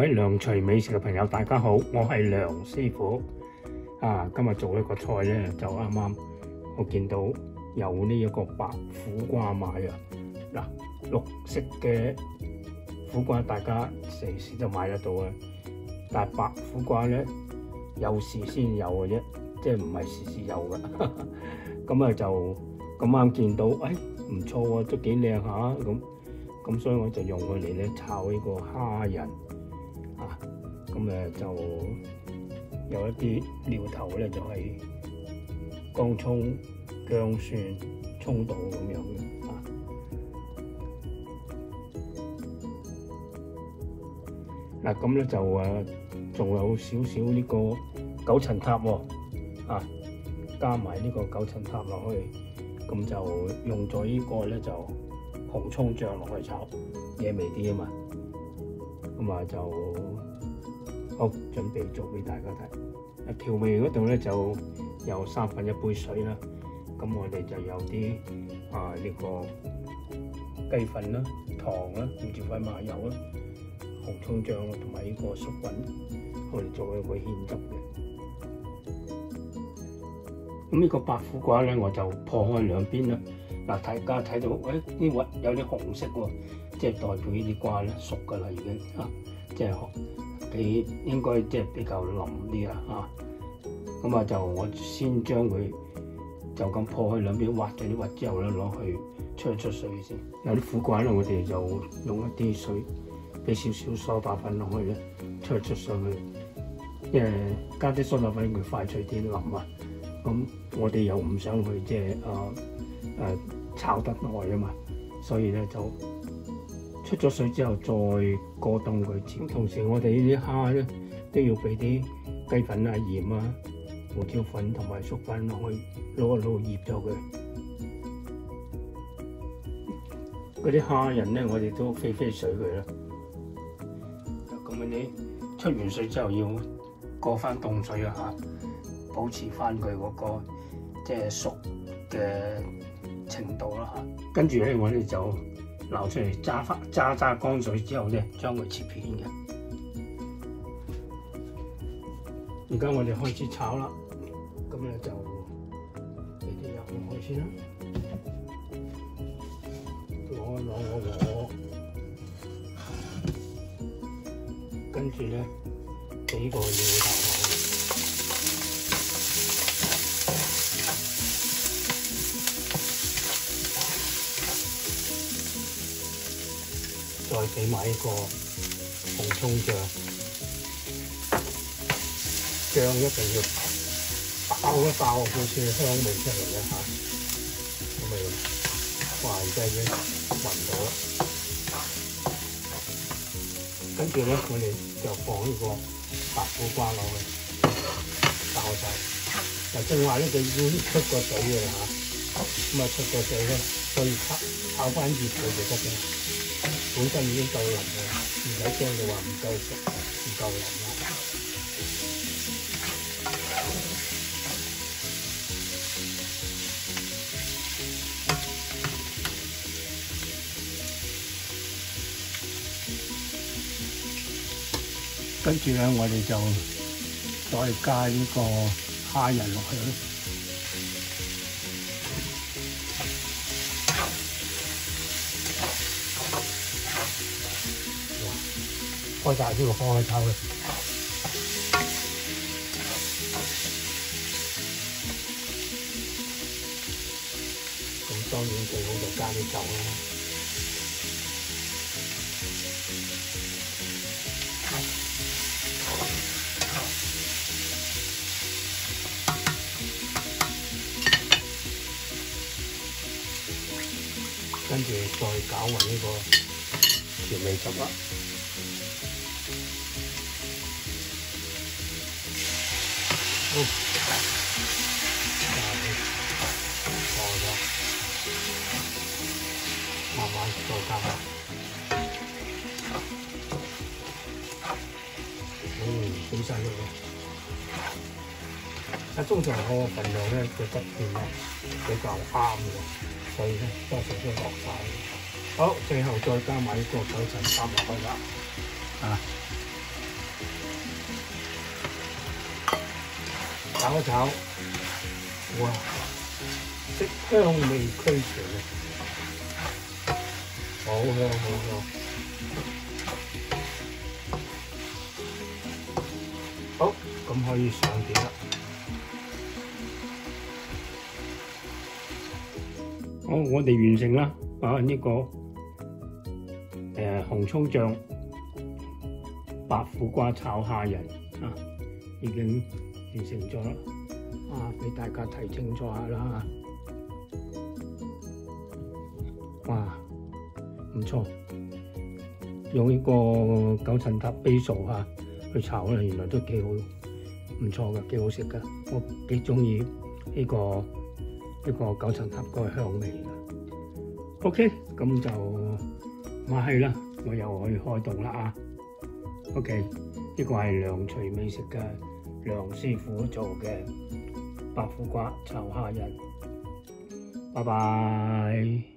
位梁廚美食嘅朋友，大家好，我係梁師傅。今日做一個菜咧，就啱啱我見到有呢一個白苦瓜賣啊。嗱，綠色嘅苦瓜大家時時都買得到啊，但係白苦瓜咧有時先有嘅啫，即係唔係時時有嘅。咁啊就咁啱見到，唔錯喎，都幾靚下咁所以我就用佢嚟咧炒呢個蝦仁啊，咁就有一啲料頭咧就係薑葱、薑蒜、葱度咁樣嘅啊。嗱咁咧就仲有少少呢個九層塔喎啊，加埋呢個九層塔落去，咁就用咗呢個咧就紅葱醬落去炒，惹味啲啊嘛。咁就好準備做俾大家睇。調味嗰度咧就有1/3杯水啦。咁我哋就有啲呢個雞粉啦、糖啦、胡椒粉、麻油啦、紅葱醬啦，同埋呢個粟粉，我哋做一個芡汁嘅。咁呢個白苦瓜咧，我就破開兩邊啦。嗱，大家睇到，呢核有啲紅色喎，即係代表呢啲瓜咧熟㗎啦，已經即係應該即係比較腍啲啦咁就我先將佢就咁破開兩邊，挖咗啲核之後咧，攞去出水先。有啲苦瓜咧，我哋就用一啲水，俾少少梳打粉落去咧，出水去，因為加啲梳打粉佢快脆啲腍啊。咁我哋又唔想去即係炒得耐啊嘛，所以咧就出咗水之後再過凍佢。同時我哋呢啲蝦咧都要俾啲雞粉啊、鹽啊、胡椒粉同埋粟粉落去撈一撈醃咗佢。嗰啲蝦仁咧，我哋都飛水佢啦。咁你出完水之後要過翻凍水啊，保持翻佢嗰個即係熟嘅程度啦。跟住咧，我哋就撈出嚟揸乾水之後咧，將佢切片嘅。而家我哋開始炒啦，咁咧就俾啲油落去先啦，攞，跟住咧俾個料頭。再俾埋一個紅葱醬，醬一定要爆一爆佢先香味出嚟嘅咁咪哇！而家已經聞到啦。跟住咧，我哋就放呢個白苦瓜落去爆晒。就正話咧，佢已經出過水嘅啦出過水咧，可以炒翻熱佢就得嘅。本身已經夠腍嘅，唔使驚你話唔夠熟、唔夠腍啦。跟住咧，我哋就再加呢個蝦仁落去。開大呢個火去炒佢。咁當然最好就加啲酒啦。跟住再攪勻呢個調味汁啦。好，錯咗，慢慢再加啦。好晒咗。通常我個份量咧嘅質量咧比較啱嘅，所以咧多數都落晒。好，最後再加埋呢個9層塔落去啦。 炒一炒，哇！色香味俱全啊，好香好香。好，咁可以上碟啦。好，我哋完成啦！啊，呢個紅葱醬白苦瓜炒蝦仁啊，已經完成咗啦。啊，俾大家睇清楚下啦。哇，唔錯！用呢個九層塔 basil 嚇去炒咧，原來都幾好，唔錯嘅，幾好食嘅。我幾中意呢個九層塔嗰個香味嘅。OK， 咁就係啦，我又可以開動啦啊。OK， 呢個係梁徐美食嘅梁師傅做嘅白苦瓜炒蝦仁。拜拜。